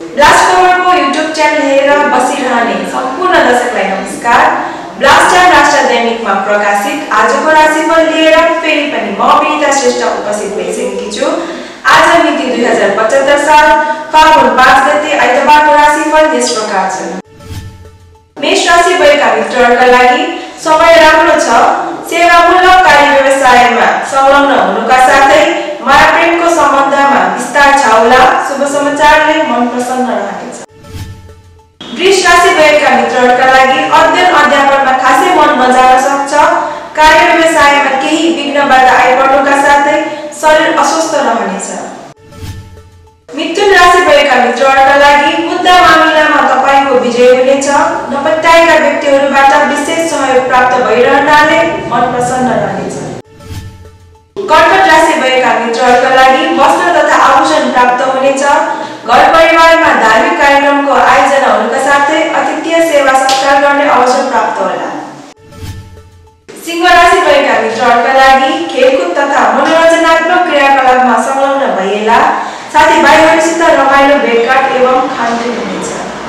Blast खबरको YouTube channel हेरेर बसिरहने सम्पूर्ण दर्शकलाई नमस्कार। ब्लास्ट टाइम राष्ट्र दैनिकमा प्रकाशित आजको राशिफल लिएर फेरि पनि म विनिता श्रेष्ठ उपस्थित भइसकेकी छु। आज मिति 2075 साल फागुन 5 गते आइतबारको राशिफल यस प्रकार छ। मेष राशि भएका मित्रहरूका लागि समय राम्रो छ। सेवामूलक कार्य व्यवसायमा संलग्न हुनुका साथै माया प्रेमको सम्बन्धमा विस्तार छाउला। शुभ समाचारले मन प्रसन्न रहनेछ। वृष राशि भएका मित्रहरूका लागि अध्ययन अध्यापनमा खासै मन नजान सक्छ। कार्य व्यवसायमा केही विघ्न बाधा आइपर्नुका साथै शरीर अस्वस्थ रहनेछ। मिथुन राशि भएका मित्रहरूका लागि मुद्दा मामिलामा तपाईको विजय हुनेछ। नपत्याएका व्यक्तिहरूबाट विशेष सहयोग प्राप्त भइरहनाले मन प्रसन्न रहनेछ। कर्कट राशि भएका मित्रहरूका लागि वस्त्र तथा आभूषण प्राप्त हुनेछ। घर परिवारमा धार्मिक कार्यक्रमको आयोजना हुनुका साथै अतिथि सेवा सत्कार गर्ने अवसर प्राप्त होला। सिंह राशि भएका मित्रहरूका लागि खेलकुद तथा मनोरञ्जनात्मक क्रियाकलापमा संलग्न भइएला। साथीभाइहरूसित रमाइलो भेटघाट एवं खानपिन हुनेछ।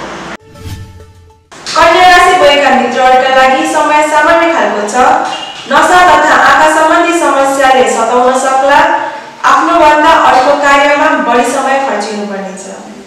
कन्या राशि भएका मित्रहरूका लागि समय सामान्य खालको छ। नशा तथा आँखा सम्बन्धी समस्याले सताउन सक्ला। आफ्नो भन्दा अर्को कार्यमा बढी समय खर्चिनु पर्नेछ।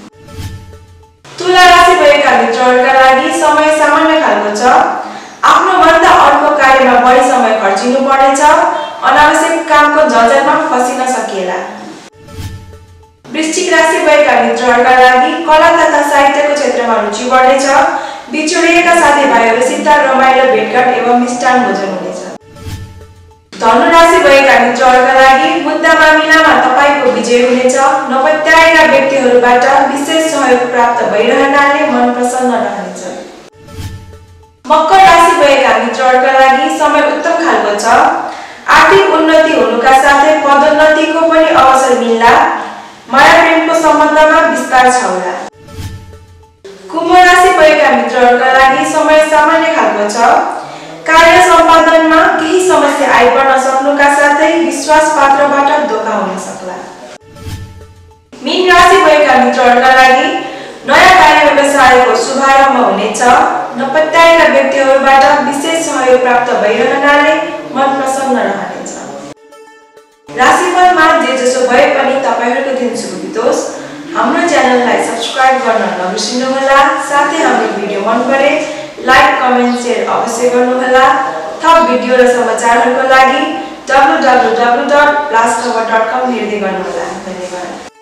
तुला राशि भएका मित्रहरूका लागि समय सामान्य खालको छ। आफ्नो भन्दा अर्को कार्यमा बढी समय खर्चिनु पर्नेछ। अनावश्यक कामको झन्झटमा फसिन सकिएला। वृश्चिक राशि भएका मित्रहरूका लागि कला तथा साहित्यको क्षेत्रमा रुचि बढ्नेछ। बिछोडिएका साथीभाइहरूसित रमाइलो भेटघाट एवं मिष्टान्न भोजन हुनेछ। धनु राशि भएका मित्रहरूका लागि मुद्दा मामिलामा तपाईको विजय हुनेछ। नपत्याएका व्यक्तिहरूबाट विशेष सहयोग प्राप्त भइरहनाले मन प्रसन्न रहनेछ। मकर राशि भएका मित्रहरूका लागि समय उत्तम खालको छ। आर्थिक उन्नति हुनुका साथै पदोन्नतिको पनि अवसर मिल्ला। माया प्रेमको सम्बन्धमा विस्तार छाउला। कुम्भ राशि भएका मित्रहरूका लागि समय सामान्य खालको छ। कार्य सम्पादनमा केही समस्या आइपर्न सक्नुका साथै विश्वास पात्रबाट धोका हुन सक्ला। मीन राशि भएका मित्रहरूका लागि नयाँ कार्य व्यवसायको शुभारम्भ हुनेछ। नपत्याएका व्यक्तिहरूबाट विशेष सहयोग प्राप्त भइरहनाले मन प्रसन्न रहनेछ। राशिफलमा जे जसो भए पनि तपाईहरुको दिन शुभ बितोस्। हाम्रो च्यानललाई सब्स्क्राइब गर्न नबिर्सनुहोला। साथै हाम्रो भिडियो मन परे लाइक कमेन्ट शेयर अवश्य गर्नुहोला। थप भिडियो र समाचारहरूको लागि www.blastcover.com हेर्दै गर्नुहोला। धन्यवाद।